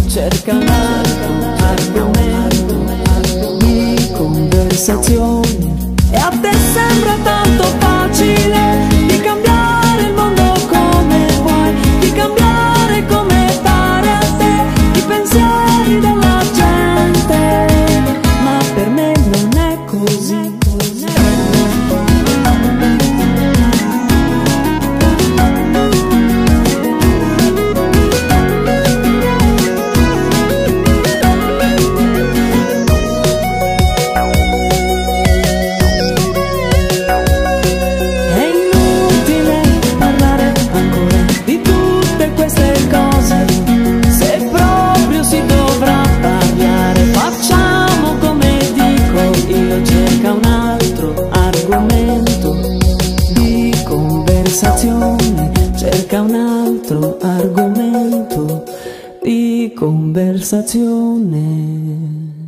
cerca un altro argomento di conversazione. E a te sembra tanto facile di cambiare il mondo come vuoi, di cambiare come pare a te i pensieri della gente, ma per me non è così. Cerca un altro argomento di conversazione.